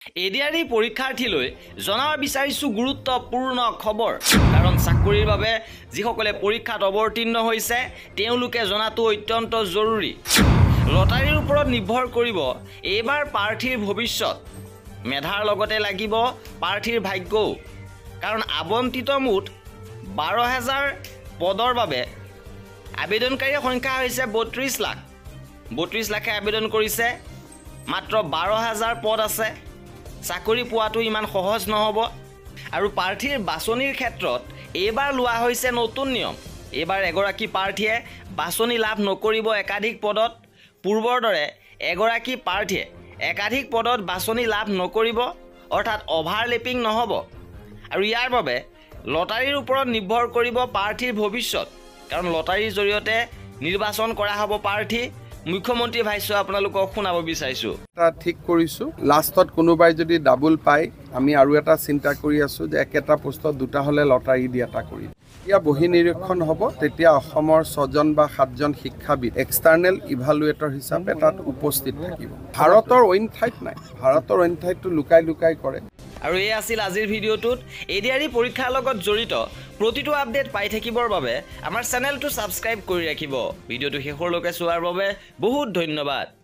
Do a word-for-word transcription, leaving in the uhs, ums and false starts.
ADRE পৰীক্ষাৰ্থীলৈ জনাব বিচাৰিছো গুৰুত্বপূৰ্ণ খবৰ কাৰণ চাকৰিৰ বাবে যিসকলে পৰীক্ষাত অৱতীৰ্ণ হৈছে তেওঁলোকে জনাটো অত্যন্ত জৰুৰী লটাৰীৰ ওপৰত নিৰ্ভৰ কৰিব এইবাৰ প্ৰাৰ্থীৰ ভৱিষ্যত মেধাৰ লগতে লাগিব প্ৰাৰ্থীৰ ভাগ্যও কাৰণ আবণ্টিত মুঠ বাৰ হাজাৰ পদৰ বাবে আবেদনকাৰীৰ সংখ্যা হৈছে বত্ৰিশ লাখ বত্ৰিশ লাখে আবেদন কৰিছে মাত্ৰ বাৰ হাজাৰ পদ আছে চাকৰি পোৱাটো ইমান সহজ নহব আৰু প্ৰাৰ্থীৰ বাছনিৰ ক্ষেত্ৰত এবাৰ লোৱা হৈছে নতুন নিয়ম এবাৰ এগৰাকী প্ৰাৰ্থীয়ে বাছনি লাভ নকৰিব একাধিক পদত পূৰ্বৰ দৰে এগৰাকী প্ৰাৰ্থীয়ে একাধিক পদত বাছনি লাভ নকৰিব অৰ্থাৎ অভাৰলেপিং নহব আৰু ইয়াৰ বাবে লটাৰীৰ ওপৰত নিৰ্ভৰ কৰিব প্ৰাৰ্থীৰ ভৱিষ্যত কাৰণ লটাৰীৰ জৰিয়তে নিৰ্বাচন কৰা হ'ব প্ৰাৰ্থী মুখ্যমন্ত্ৰী ভাইছ আপোনালোকক শুনাব বিচাৰিছো এটা ঠিক কৰিছো লাষ্টত কোনোবাই যদি ডাবল পায় আমি আৰু এটা চিন্তা কৰি আছো যে একেটা পোষ্টত দুটা হলে লটাৰী দিয়াটা কৰি ইয়া বহি নিৰীক্ষণ হ'ব তেতিয়া অসমৰ ছজন বা সাতজন শিক্ষাবিদ এক্সটাৰ্নেল ইভালুৱেটৰ হিচাপে তাত উপস্থিত থাকিব ভাৰতৰ অইন ঠাইত নাই ভাৰতৰ অইন ঠাইতো লুকাই লুকাই কৰে আৰু এই আছিল আজিৰ ভিডিঅ'টোত এডিআৰই পৰীক্ষাৰ লগত জড়িত প্ৰতিটো আপডেট পাই থাকিবৰ বাবে আমাৰ চেনেলটো ছাবস্ক্ৰাইব কৰি ৰাখিব ভিডিঅ'টো শেষলৈকে চোৱাৰ বাবে বহুত ধন্যবাদ।